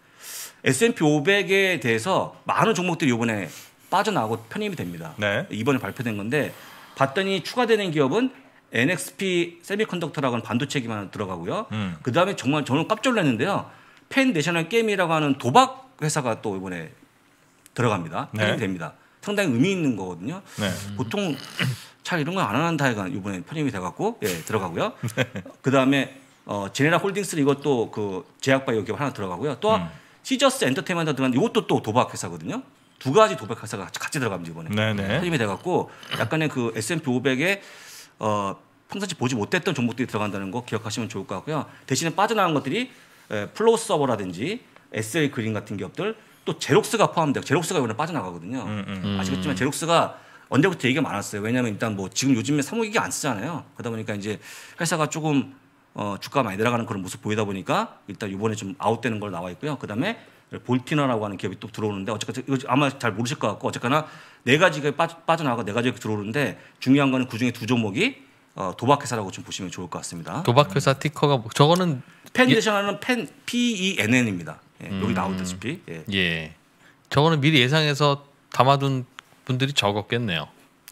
에스 앤 피 오백에 대해서 많은 종목들이 이번에 빠져나가고 편입이 됩니다. 네. 이번에 발표된 건데 봤더니 추가되는 기업은 엔엑스피 세미컨덕터라고 하는 반도체 기반 들어가고요. 음. 그다음에 정말 저는 깜짝 놀랐는데요. 펜 내셔널 게임이라고 하는 도박 회사가 또 이번에 들어갑니다. 편입이 네. 됩니다. 상당히 의미 있는 거거든요. 네. 보통 잘 이런 거 안 하는 다이가 이번에 편입이 돼갖고 예, 들어가고요. 네. 그다음에 어, 제네라 홀딩스 이것도 그 제약바이오 기업 하나 들어가고요. 또 음. 시저스 엔터테인먼트 들어간 이것도 또 도박 회사거든요. 두 가지 도박 회사가 같이 들어갑니다 이번에. 네네. 편입이 돼갖고 약간의 그 에스 앤 피 오백에 어, 평상시 보지 못했던 종목들이 들어간다는 거 기억하시면 좋을 것 같고요. 대신에 빠져나간 것들이 에, 플로우 서버라든지 에스엘 그린 같은 기업들 또 제록스가 포함돼요. 제록스가 이번에 빠져나가거든요. 음, 음. 아시겠지만 제록스가 언제부터 얘기가 많았어요. 왜냐하면 일단 뭐 지금 요즘에 사무기기 안 쓰잖아요. 그러다 보니까 이제 회사가 조금 어, 주가가 많이 내려가는 그런 모습 보이다 보니까 일단 이번에 좀 아웃되는 걸 나와 있고요. 그다음에 볼티너라고 하는 기업이 또 들어오는데 어쨌든 이거 아마 잘 모르실 것 같고 어쨌거나 네 가지가 빠져, 빠져나가고 네 가지가 들어오는데 중요한 거는 그중에 두 종목이 어, 도박회사라고 좀 보시면 좋을 것 같습니다. 도박회사 티커가 뭐, 저거는 펜데셔널은 펜 피 이 엔 엔입니다. 예, 음. 여기 나오다시피. 예. 예. 저거는 미리 예상해서 담아둔 분들이 적었겠네요.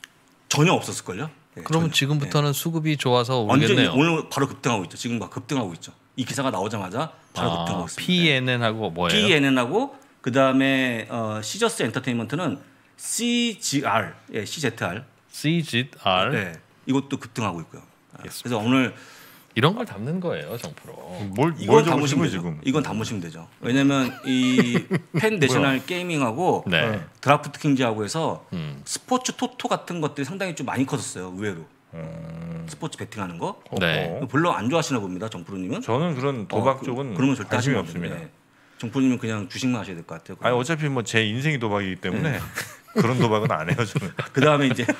전혀 없었을걸요. 예, 그러면 전혀. 지금부터는 예. 수급이 좋아서 오르겠네요. 완전히 오늘 바로 급등하고 있죠. 지금 막 급등하고 있죠. 이 기사가 나오자마자 바로 아, 급등하고 있습니다. 피 이 엔 엔하고 뭐예요? 피 이 엔 엔하고 그다음에 어, 시저스 엔터테인먼트는 씨 지 알, 예, 씨 지 알. 씨 지 알. 네. 이것도 급등하고 있고요. 알겠습니다. 그래서 오늘 이런 걸 담는 거예요, 정프로. 뭘, 이건 뭘 담으시면 되죠. 지금. 이건 담으시면 되죠. 왜냐하면 이 펜 내셔널 게이밍하고 네. 드라프트 킹즈하고 해서 음. 스포츠 토토 같은 것들이 상당히 좀 많이 커졌어요. 의외로. 음. 스포츠 베팅하는 거. 네. 별로 안 좋아하시나 봅니다, 정프로님은. 저는 그런 도박 어, 쪽은 그러면 절대 관심이 하시면 없습니다. 네. 정프로님은 그냥 주식만 하셔야 될 것 같아요. 아니 어차피 뭐 제 인생이 도박이기 때문에 네. 그런 도박은 안 해요 저는. 그 다음에 이제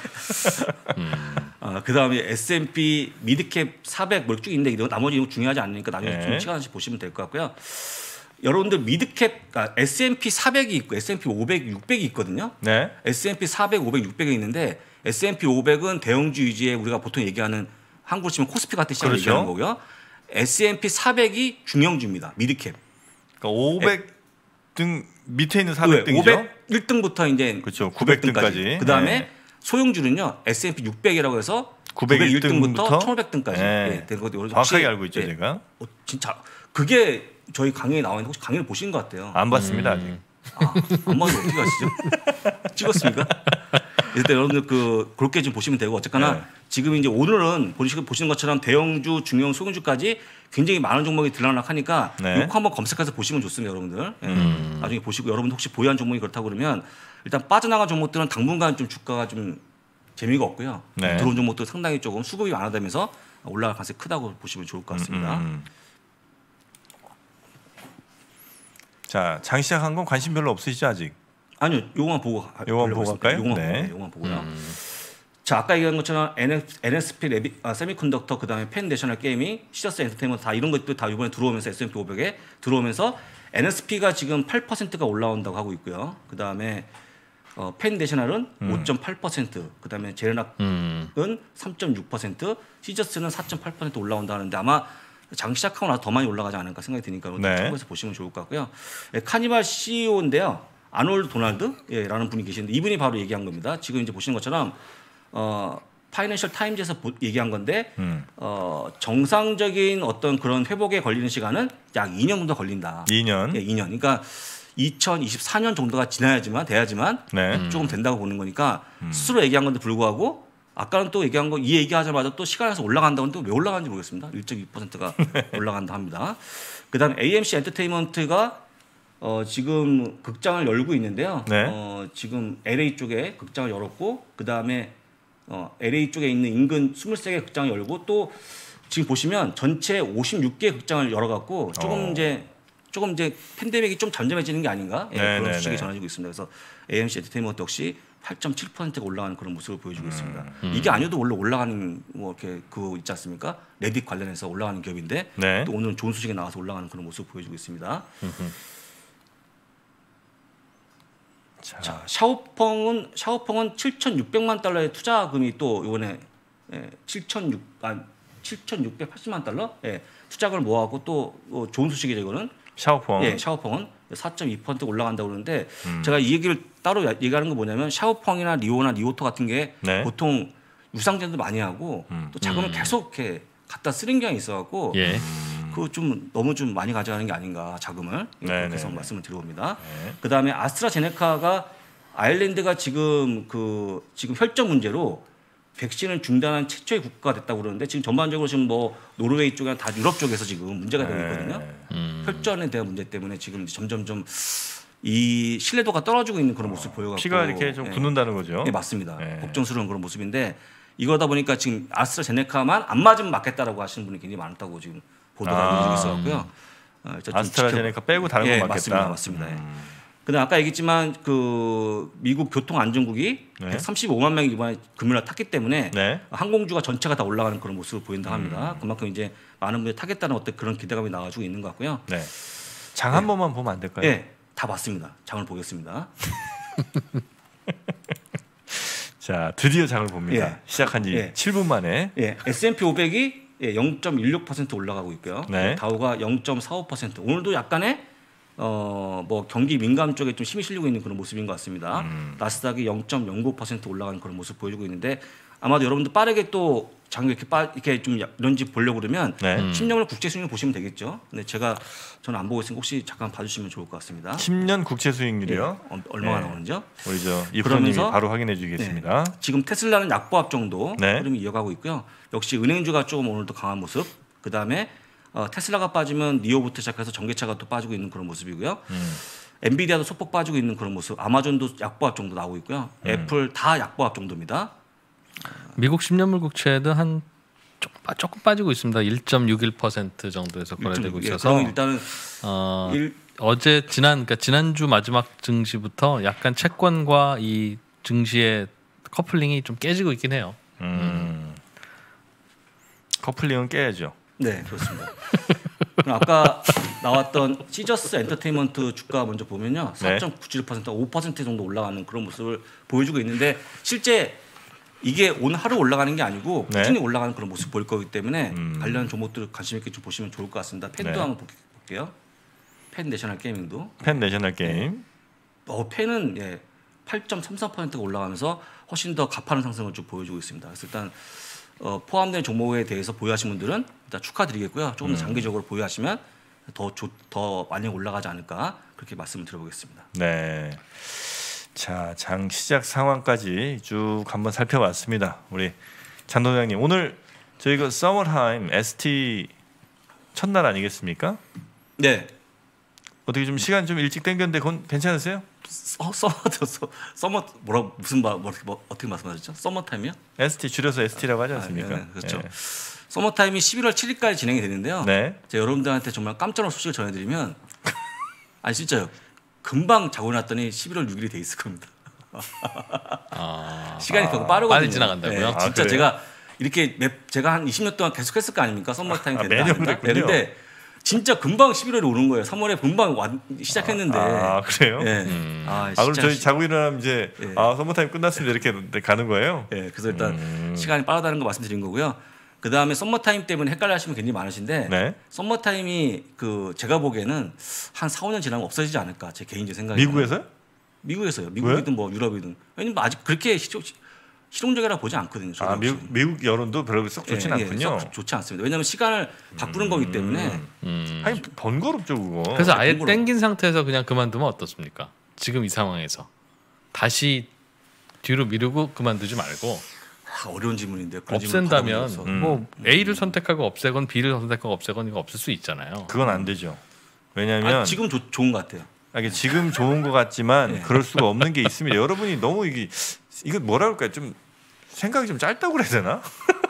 음. 아, 그 다음에 에스 앤 피 미드캡 사백 뭐 쭉 있는데 나머지 이거 중요하지 않으니까 나중에 네. 좀 시간씩 보시면 될 것 같고요. 여러분들 미드캡 아, 에스 앤 피 사백이 있고 에스 앤 피 오백, 육백이 있거든요. 네. 에스 앤 피 사백, 오백, 육백이 있는데 에스 앤 피 오백은 대형주 위주의 우리가 보통 얘기하는 한국으로 치면 코스피 같은 시장을 그렇죠. 얘기하는 거고요. 에스 앤 피 사백이 중형주입니다. 미드캡. 그러니까 오백 등 밑에 있는 사백 등이죠. 오백일 등부터 이제 그렇죠. 구백 등까지. 그다음에 네. 소형주는요. 에스 앤 피 육백이라고 해서 구백일 등부터 천오백 등까지 네. 된 것도 정확하게 알고 있죠, 네. 제가. 어, 진짜 그게 저희 강의에 나와 있는데 혹시 강의를 보신 것 같아요. 안 봤습니다, 음. 아직. 아, 안 봐도 어떻게 아시죠? 찍었습니까? 일단 여러분들 그 그렇게 좀 보시면 되고 어쨌거나 네. 지금 이제 오늘은 보시는 보시는 것처럼 대형주, 중형, 소형주까지 굉장히 많은 종목이 들락날락하니까 네. 이거 한번 검색해서 보시면 좋습니다, 여러분들. 음. 나중에 보시고 여러분 혹시 보유한 종목이 그렇다고 그러면 일단 빠져나간 종목들은 당분간 좀 주가가 좀 재미가 없고요. 네. 들어온 종목도 상당히 조금 수급이 많아지면서 올라갈 가능성이 크다고 보시면 좋을 것 같습니다. 음, 음. 자, 장 시작한 건 관심 별로 없으시죠 아직? 아니요, 요거만 보고 요거만 보고 갈까요? 요거만 네. 보고, 요거만 보고요. 음. 자, 아까 얘기한 것처럼 엔 에스 피 레비, 아, 세미컨덕터 그다음에 펜 내셔널 게이밍, 시저스 엔터테인먼트 다 이런 것들 다 이번에 들어오면서 에스 앤 피 오백에 들어오면서 엔 에스 피가 지금 팔 퍼센트가 올라온다고 하고 있고요. 그다음에 어, 펜 내셔널은 음. 오 점 팔 퍼센트, 그다음에 제네락은 음. 삼 점 육 퍼센트, 시저스는 사 점 팔 퍼센트 올라온다 하는데 아마 장 시작하고 나서 더 많이 올라가지 않을까 생각이 드니까 네. 참고해서 보시면 좋을 것 같고요. 예, 카니발 씨 이 오인데요. 아놀드 도널드라는 분이 계시는데 이분이 바로 얘기한 겁니다. 지금 이제 보시는 것처럼 어, 파이낸셜 타임즈에서 보, 얘기한 건데 음. 어, 정상적인 어떤 그런 회복에 걸리는 시간은 약 이 년 정도 걸린다. 이 년. 예, 이 년. 그러니까 이천이십사 년 정도가 지나야지만 돼야지만 네. 조금 된다고 보는 거니까 음. 스스로 얘기한 건데 불구하고 아까는 또 얘기한 거 이 얘기하자마자 또 시간에서 올라간다고 또 왜 올라가는지 모르겠습니다. 일 점 이 퍼센트가 올라간다 합니다. 그다음에 에이엠씨 엔터테인먼트가 어, 지금 극장을 열고 있는데요. 네. 어, 지금 엘에이 쪽에 극장을 열었고 그다음에 어, 엘에이 쪽에 있는 인근 스물세 개 극장을 열고 또 지금 보시면 전체 오십육 개 극장을 열어갖고 조금 어. 이제 조금 이제 팬데믹이 좀 잠잠해지는 게 아닌가 예, 네, 그런 네, 소식이 네. 전해지고 있습니다. 그래서 에이엠씨 엔터테인먼트 역시 팔 점 칠 퍼센트가 올라가는 그런 모습을 보여주고 있습니다. 음. 이게 아니어도 원래 올라가는 뭐 이렇게 그 있지 않습니까? 레딧 관련해서 올라가는 기업인데 네. 또 오늘은 좋은 소식이 나와서 올라가는 그런 모습을 보여주고 있습니다. 자, 자, 샤오펑은 샤오펑은 칠천육백만 달러의 투자금이 또 이번에 예, 칠천육 아 칠천육백팔십만 달러 예, 투자금을 모아갖고 또 어, 좋은 소식이죠 이거는. 샤오펑. 예, 샤오펑은 사 점 이 퍼센트 올라간다고 그러는데 음. 제가 이 얘기를 따로 야- 얘기하는 거 뭐냐면 샤오펑이나 리오나 리오토 같은 게 네. 보통 유상전도 많이 하고 음. 또 자금을 음. 계속 이렇게 갖다 쓰는 경향이 있어갖고 예. 그거 좀 너무 좀 많이 가져가는 게 아닌가 자금을 예, 네, 그렇게 해서 네, 네. 말씀을 드려봅니다. 네. 그다음에 아스트라제네카가 아일랜드가 지금 그 지금 혈전 문제로 백신을 중단한 최초의 국가가 됐다고 그러는데 지금 전반적으로 지금 뭐 노르웨이 쪽이나 다 유럽 쪽에서 지금 문제가 되고 있거든요. 네. 음. 혈전에 대한 문제 때문에 지금 점점 좀 이 신뢰도가 떨어지고 있는 그런 모습 보여갖고 피가 이렇게 좀 예. 굳는다는 거죠. 예, 맞습니다. 네. 걱정스러운 그런 모습인데 이거다 보니까 지금 아스트라제네카만 안 맞으면 맞겠다라고 하시는 분이 굉장히 많다고 지금 보도가 아. 나오고 있어갖고요. 어, 일단 좀 아스트라제네카 빼고 다른 예, 거 맞겠다. 맞습니다, 맞습니다. 예. 음. 그다음 아까 얘기했지만 그 미국 교통안전국이 네. 백삼십오만 명이 이번에 금요일날 탔기 때문에 네. 항공주가 전체가 다 올라가는 그런 모습을 보인다 합니다. 음. 그만큼 이제 많은 분들이 타겠다는 어떤 그런 기대감이 나와주고 있는 것 같고요. 네. 장 한 번만 보면 안 될까요? 예, 다 봤습니다. 장을 보겠습니다. 자, 드디어 장을 봅니다. 예. 시작한 지 예. 칠 분 만에. 예, 에스 앤 피 오백이 예, 영 점 일육 퍼센트 올라가고 있고요. 네. 다우가 영 점 사오 퍼센트. 오늘도 약간의 어, 뭐 경기 민감 쪽에 좀 힘이 실리고 있는 그런 모습인 것 같습니다. 음. 나스닥이 영 점 영구 퍼센트 올라가는 그런 모습 보여주고 있는데 아마도 여러분들 빠르게 또 장을 이렇게 빠 이렇게 좀 이런지 보려고 그러면 네. 음. 십 년물 국제 수익률 보시면 되겠죠. 근데 제가 저는 안 보고 있으니까 혹시 잠깐 봐주시면 좋을 것 같습니다. 십 년 국채 수익률이요. 예, 어, 얼마가 네. 나오는지요? 우리 저 이프로님이 그러면서- 바로 확인해 주겠습니다. 지금 테슬라는 약보합 정도 네. 흐름이 이어가고 있고요. 역시 은행주가 조금 오늘도 강한 모습. 그 다음에 어, 테슬라가 빠지면 니오부터 시작해서 전기차가 또 빠지고 있는 그런 모습이고요. 음. 엔비디아도 소폭 빠지고 있는 그런 모습. 아마존도 약보합 정도 나오고 있고요. 음. 애플 다 약보합 정도입니다. 미국 십 년물 국채도 한 조금, 빠- 조금 빠지고 있습니다. 일 점 육일 퍼센트 정도에서 거래되고 예, 있어서 그러면 일단은 어, 일, 어제 지난 그러니까 지난주 마지막 증시부터 약간 채권과 이 증시의 커플링이 좀 깨지고 있긴 해요. 음. 커플링은 깨야죠. 네 그렇습니다. 그럼 아까 나왔던 시저스 엔터테인먼트 주가 먼저 보면요, 네. 사 점 구칠 퍼센트, 오 퍼센트 정도 올라가는 그런 모습을 보여주고 있는데 실제 이게 오늘 하루 올라가는 게 아니고 네. 꾸준히 올라가는 그런 모습 보일 거기 때문에 음. 관련 종목들 관심 있게 좀 보시면 좋을 것 같습니다. 펜도 네. 한번 볼- 볼게요. 펜 내셔널 게이밍도 펜 내셔널 게임. 어, 펜은 예, 팔 점 삼삼 퍼센트가 올라가면서 훨씬 더 가파른 상승을 좀 보여주고 있습니다. 그래서 일단 어, 포함된 종목에 대해서 보유하신 분들은 일단 축하드리겠고요. 조금 더 음. 장기적으로 보유하시면 더, 조, 더 많이 올라가지 않을까 그렇게 말씀을 드려보겠습니다. 네. 자, 장 시작 상황까지 쭉 한번 살펴봤습니다. 우리 장 도장님, 오늘 저희가 서머타임 에스티 첫날 아니겠습니까? 네. 어떻게 좀 시간 좀 일찍 땡겼는데 그건 괜찮으세요? 서, 서머 서, 서머 뭐라 무슨 말 뭐, 뭐, 어떻게 말씀하셨죠? 서머 타임이요? 에스티 줄여서 에스티라고 하지 않습니까? 아, 네, 그렇죠. 예. 서머 타임이 십일월 칠일까지 진행이 되는데요. 네. 제가 여러분들한테 정말 깜짝 놀랄 소식을 전해드리면 아니 진짜요. 금방 자고 났더니 십일월 육일이 돼 있을 겁니다. 아, 시간이 아, 너무 빠르거든요. 빨리 지나간다고요? 네, 아, 진짜 그래요? 제가 이렇게 맵, 제가 한 이십 년 동안 계속 했을 거 아닙니까? 썸머 타임 아, 된다. 매년 안 된다? 그랬군요. 근데 진짜 금방 십일월에 오는 거예요. 삼월에 금방 와, 시작했는데. 아, 그래요? 예. 음. 아, 아, 그럼 진짜 저희 시- 자고 일어나면 이제 예. 아, 서머타임 끝났습니다. 이렇게 가는 거예요? 예, 그래서 일단 음. 시간이 빠르다는 거 말씀드린 거고요. 그 다음에 썸머 타임 때문에 헷갈려 하시는 분 굉장히 많으신데 네. 썸머 타임이 그 제가 보기에는 한 사, 오 년 지나면 없어지지 않을까 제 개인적 생각이. 미국에서요? 미국에서요. 미국이든 뭐 유럽이든. 왜냐면 아직 그렇게 실용, 실용적이라 보지 않거든요. 저도 아, 역시. 미국, 미국 여론도 별로 썩 좋진 예, 예, 않군요. 썩 좋지 않습니다. 왜냐하면 시간을 바꾸는 거기 때문에 음. 하긴 번거롭죠, 그거. 그래서 아예 공부를- 땡긴 상태에서 그냥 그만두면 어떻습니까? 지금 이 상황에서 다시 뒤로 미루고 그만두지 말고 아, 어려운 질문인데 그런 없앤다면 질문 음. 뭐 A를 선택하고 없애건 B를 선택하고 없애건 이거 없을 수 있잖아요. 그건 안 되죠. 왜냐하면 아, 지금 조, 좋은 것 같아요. 아, 이게 지금 좋은 것 같지만 네. 그럴 수가 없는 게 있습니다. 여러분이 너무 이게 이거 뭐라 그럴까요? 좀 생각이 좀 짧다고 그래야 되나?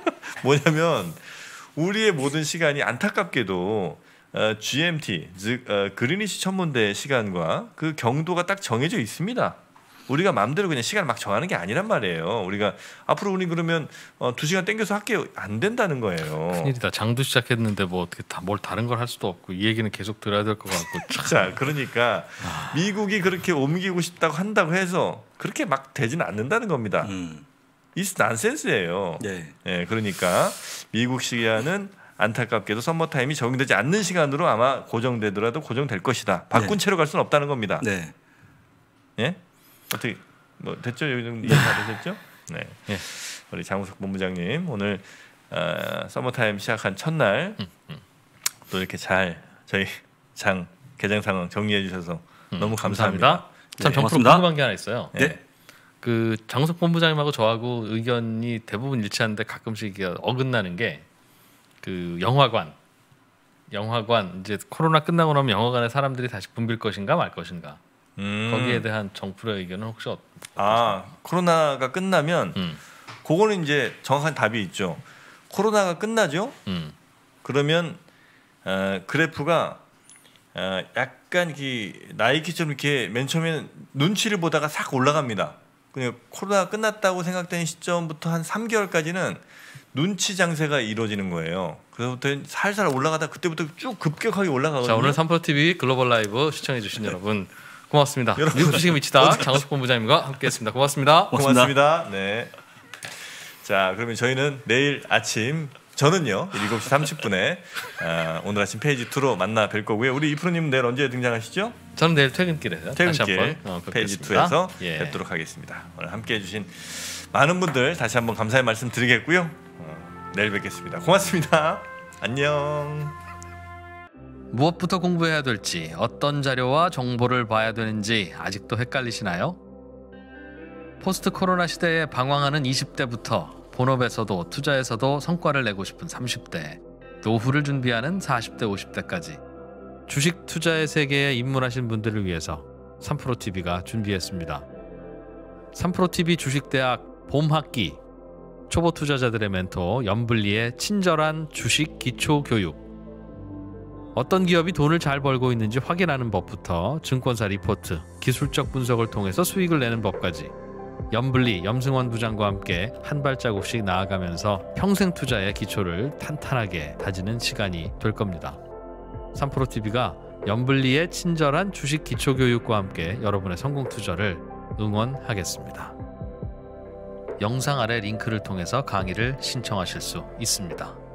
뭐냐면 우리의 모든 시간이 안타깝게도 어, 지엠티 즉 어, 그리니치 천문대 시간과 그 경도가 딱 정해져 있습니다. 우리가 마음대로 그냥 시간을 막 정하는 게 아니란 말이에요. 우리가 앞으로 우리 그러면 어, 두 시간 땡겨서 할게요. 안 된다는 거예요. 큰일이다. 장도 시작했는데 뭐 어떻게 다 뭘 다른 걸 할 수도 없고 이 얘기는 계속 들어야 될 것 같고. 참. 자, 그러니까 미국이 그렇게 옮기고 싶다고 한다고 해서 그렇게 막 되지는 않는다는 겁니다. 음. 이스 난센스예요. 네. 예, 그러니까 미국 시간은 안타깝게도 썸머 타임이 적용되지 않는 시간으로 아마 고정되더라도 고정될 것이다. 바꾼 네. 채로 갈 수는 없다는 겁니다. 네. 예? 어떻게 뭐 됐죠? 여기 좀 이해 다 되셨죠? 네. 예. 우리 장우석 본부장님 오늘 어, 썸머 타임 시작한 첫날 음, 음. 또 이렇게 잘 저희 장 개장 상황 정리해 주셔서 음, 너무 감사합니다. 감사합니다. 참 네, 정프로 고맙습니다. 궁금한 게 하나 있어요. 네. 네. 그 장우석 본부장님하고 저하고 의견이 대부분 일치하는데 가끔씩 이게 어긋나는 게 그 영화관, 영화관 이제 코로나 끝나고 나면 영화관에 사람들이 다시 붐빌 것인가 말 것인가 음. 거기에 대한 정프로의 의견은 혹시 어떻게 아 코로나가 끝나면 음, 그거는 이제 정확한 답이 있죠. 코로나가 끝나죠. 음, 그러면 어, 그래프가 어, 약간 이 나이키처럼 이렇게 맨 처음에는 눈치를 보다가 싹 올라갑니다. 그냥 코로나가 끝났다고 생각되는 시점부터 한 삼 개월까지는 눈치 장세가 이루어지는 거예요. 그래서부터 살살 올라가다 그때부터 쭉 급격하게 올라가거든요. 자 오늘 삼프로 티비 글로벌 라이브 시청해주신 여러분 고맙습니다. 여러분, 미국 주식에 미치다 장우석 본부장님과 함께했습니다. 고맙습니다. 고맙습니다. 네. 자 그러면 저희는 내일 아침 저는요 일곱 시 삼십 분에 아, 오늘 아침 페이지 이로 만나 뵐 거고요. 우리 이프로님 내일 언제 등장하시죠? 저는 내일 퇴근길에요. 다시 퇴근길 한번 어, 페이지 뵙겠습니다. 이에서 예. 뵙도록 하겠습니다. 오늘 함께해 주신 많은 분들 다시 한번 감사의 말씀 드리겠고요. 어, 내일 뵙겠습니다. 고맙습니다. 안녕. 무엇부터 공부해야 될지 어떤 자료와 정보를 봐야 되는지 아직도 헷갈리시나요? 포스트 코로나 시대에 방황하는 이십 대부터 본업에서도 투자에서도 성과를 내고 싶은 삼십 대, 노후를 준비하는 사십 대, 오십 대까지 주식 투자의 세계에 입문하신 분들을 위해서 삼프로 티비가 준비했습니다. 삼프로 티비 주식대학 봄학기 초보 투자자들의 멘토 염블리의 친절한 주식 기초 교육. 어떤 기업이 돈을 잘 벌고 있는지 확인하는 법부터 증권사 리포트, 기술적 분석을 통해서 수익을 내는 법까지 염블리, 염승원 부장과 함께 한 발자국씩 나아가면서 평생 투자의 기초를 탄탄하게 다지는 시간이 될 겁니다. 삼프로 티비가 염블리의 친절한 주식 기초 교육과 함께 여러분의 성공 투자를 응원하겠습니다. 영상 아래 링크를 통해서 강의를 신청하실 수 있습니다.